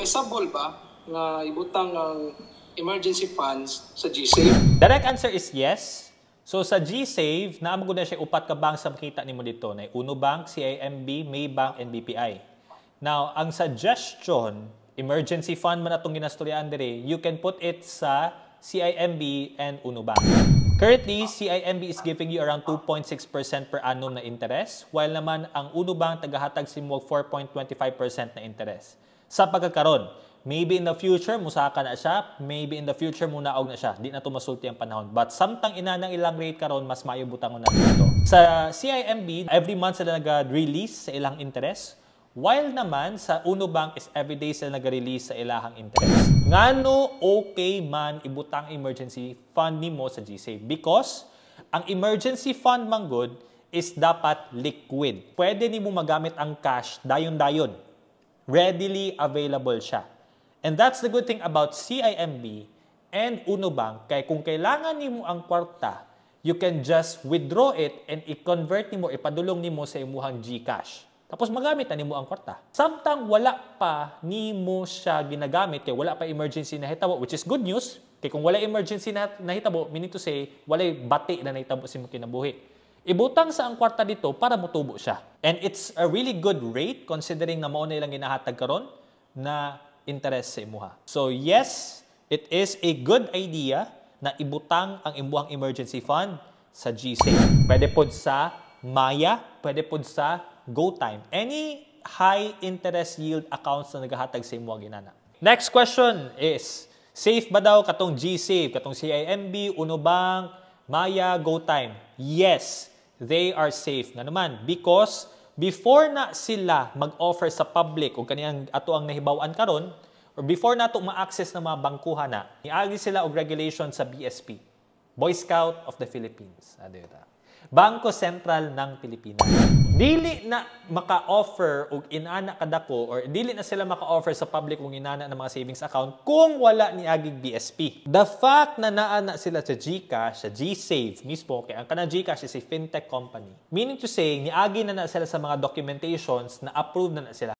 advisable ba nga ibutang ang emergency funds sa GSave? Direct answer is yes. So sa GSave, naamagod na siya upat ka bank sa makita nimo dito na Uno Bank, CIMB, Maybank, and BPI. Now, ang suggestion, emergency fund man atong ginastoryaan dire, you can put it sa CIMB and Uno Bank. Currently, CIMB is giving you around 2.6% per annum na interest, while naman ang Uno Bank tagahatag sa imo 4.25% na interest. Sa pagkakaroon, maybe in the future, musaka na siya. Maybe in the future, munaog na siya. Di na ito masulti ang panahon. But samtang ina ng ilang rate karon, mas mayo butangon na dito. Sa CIMB, every month sila nag-release sa ilang interest. While naman sa Uno Bank is everyday sila nag-release sa ilahang interest. Ngano okay man ibutang emergency fund nimo sa GSave? Because ang emergency fund manggod is dapat liquid. Pwede nimo magamit ang cash dayon-dayon. Readily available siya. And that's the good thing about CIMB and Uno Bank. Kaya kung kailangan nimo ang kwarta, you can just withdraw it and i-convert nimo, ipadulong nimo sa imuhang GCash. Tapos magamit na nimo ang kwarta. Samtang wala pa nimo siya ginagamit, kaya wala pa emergency na hitabo, which is good news. Kaya kung wala emergency na hitabo, meaning to say, wala bati na nahitabo sa imong kinabuhi. Ibutang sa ang kwarta dito para motubo siya. And it's a really good rate considering na mao na ilang ginahatag karon na interest sa imuha. So yes, it is a good idea na ibutang ang imuhang emergency fund sa GSave. Pwede pod sa Maya, pwede pod sa GoTime. Any high interest yield accounts na nagahatag sa imuhang ginana. Next question is, safe ba daw katong GSave, katong CIMB, Uno Bank, Maya, GoTime? Yes, they are safe nga naman because before na sila mag-offer sa public o kaniyang ato ang nahibawan karon or before na ito ma-access ng mga bangkuhan na, niagi sila og regulation sa BSP, Boy Scout of the Philippines. Bangko Sentral ng Pilipinas. Dili na maka-offer og inana kadako or dili na sila maka-offer sa public og inana ng mga savings account kung wala ni agig BSP. The fact na naana sila sa GCash, sa GSave mismo, kaya ang kanang GCash is a fintech company. Meaning to say, niagi na sila sa mga documentations na approved na sila.